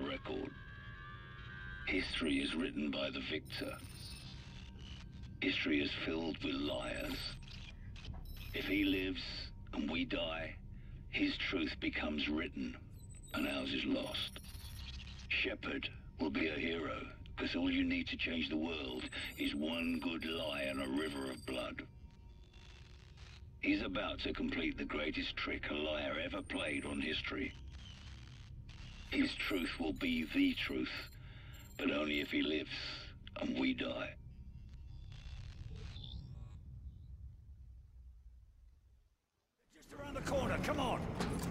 record. History is written by the victor. History is filled with liars. If he lives and we die, his truth becomes written and ours is lost. Shepard will be a hero, because all you need to change the world is one good lie and a river of blood. He's about to complete the greatest trick a liar ever played on history. His truth will be the truth, but only if he lives and we die. Just around the corner, come on!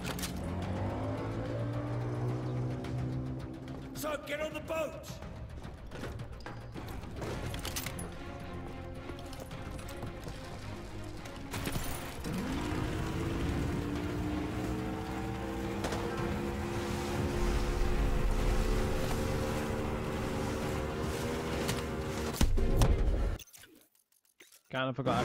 So, get on the boat! Kind of forgot.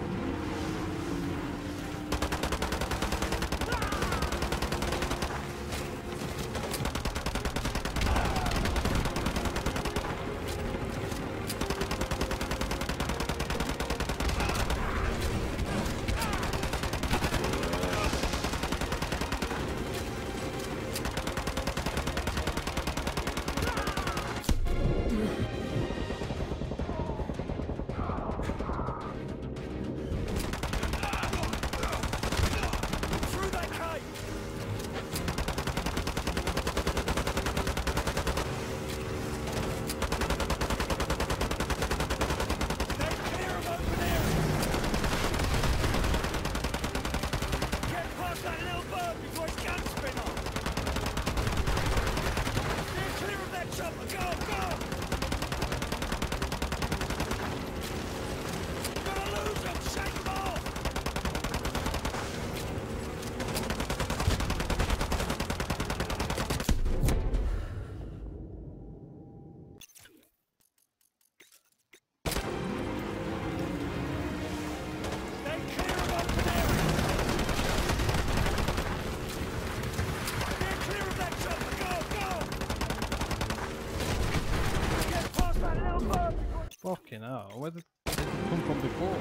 Fucking hell, where did it come from before?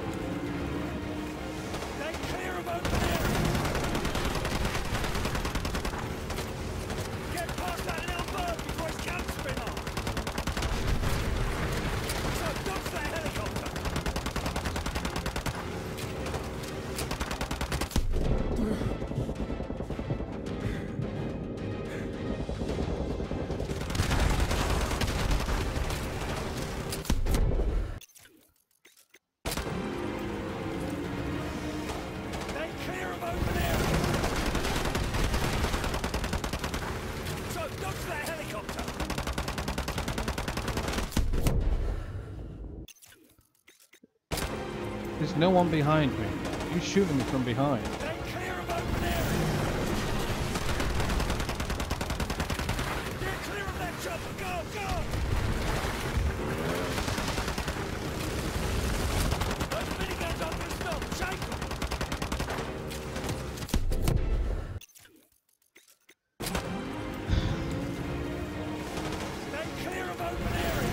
Stay clear of open area! Get past that little bird before his gun spin off! So, dodge that helicopter! There's no one behind me. You're shooting me from behind. Stay clear of open area! Get clear of that chopper! Go, go! Those miniguns aren't gonna stop! Shake them! Stay clear of open area!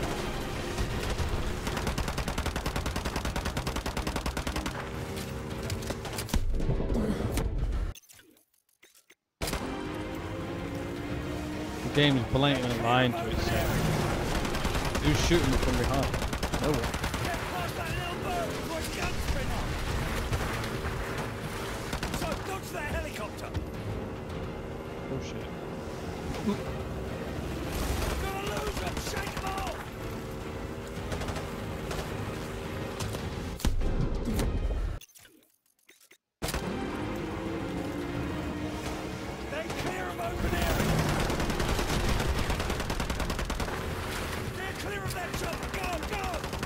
The game is blatantly lying to itself. Who's shooting me from behind? No one. Get past that little bird before his gun spin off! So, dodge that helicopter! Oh shit. We're gonna lose them! Shake them off! Stay clear of open area! Steer clear of that chopper! Go, go!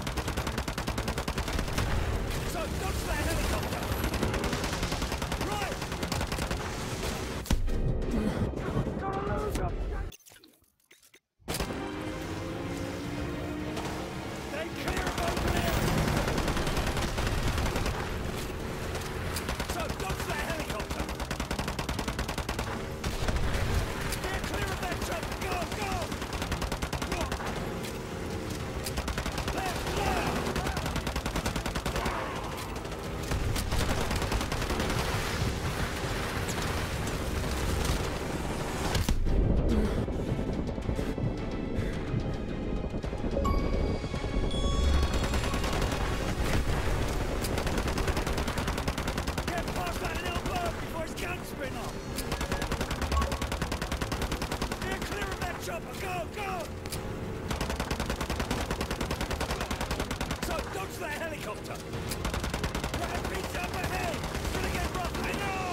So, dodge that helicopter! Right! Gonna lose them! Stay clear of open area! So, dodge that helicopter! spin off. Steer clear of that chopper. Go, go! So, dodge that helicopter. Rapids up ahead. It's gonna get rough. I know!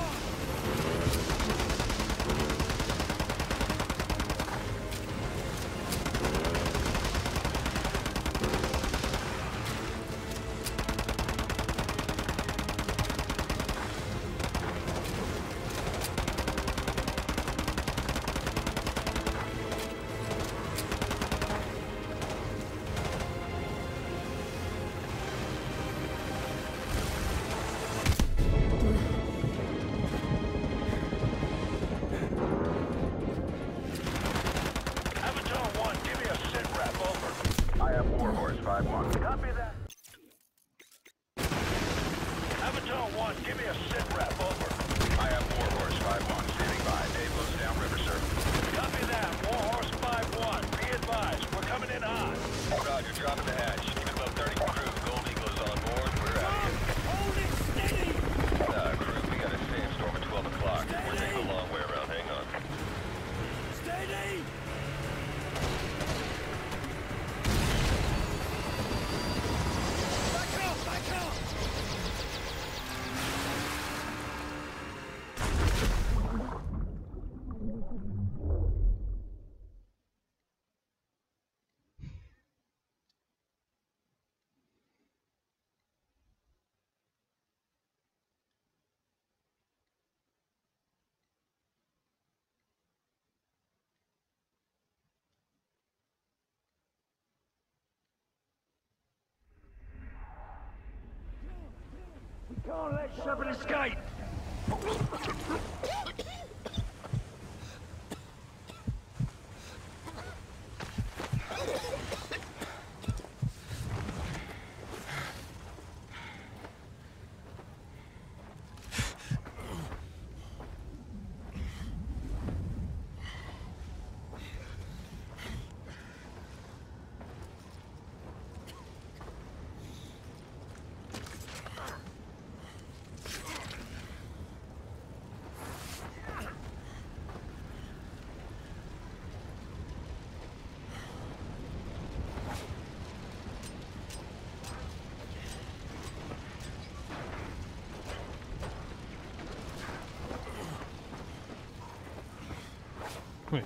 Can't let Shepard escape! Wait.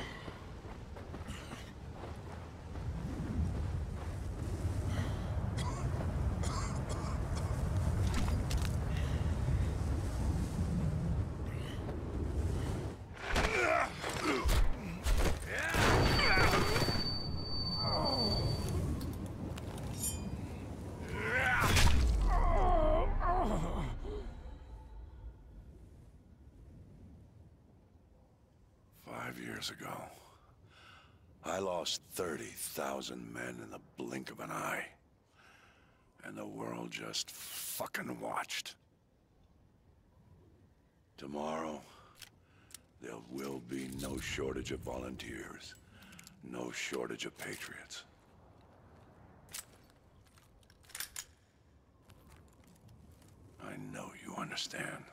Years ago, I lost 30,000 men in the blink of an eye. And the world just fucking watched. Tomorrow, there will be no shortage of volunteers, no shortage of patriots. I know you understand.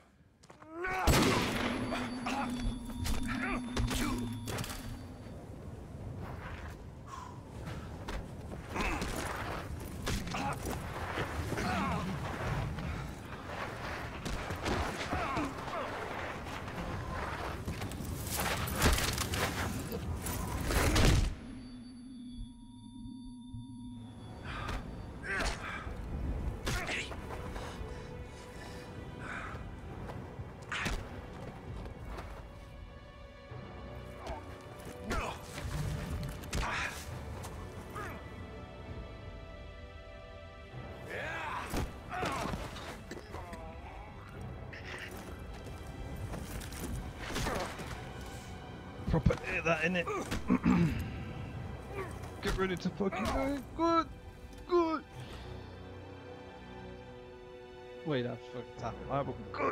Proper air that in it. Get ready to fucking go. Good. Good. Wait, that's fucking tackle. Good.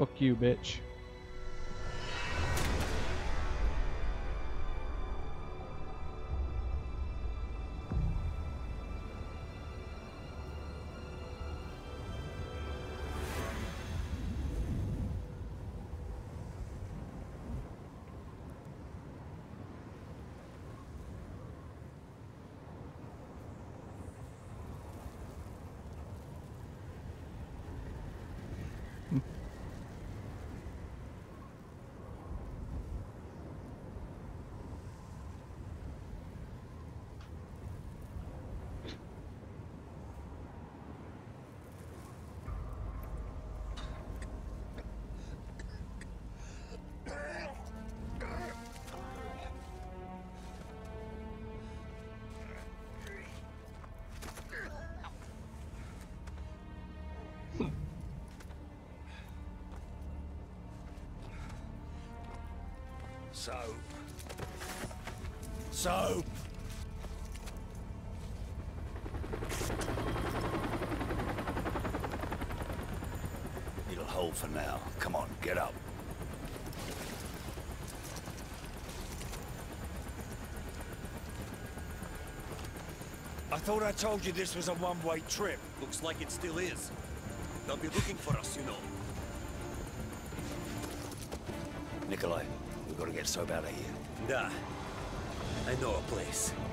Fuck you, bitch. Soap. It'll hold for now. Come on, get up. I thought I told you this was a one-way trip. Looks like it still is. They'll be looking for us, you know. Nikolai, we've got to get Soap out of here. Nah. I know a place.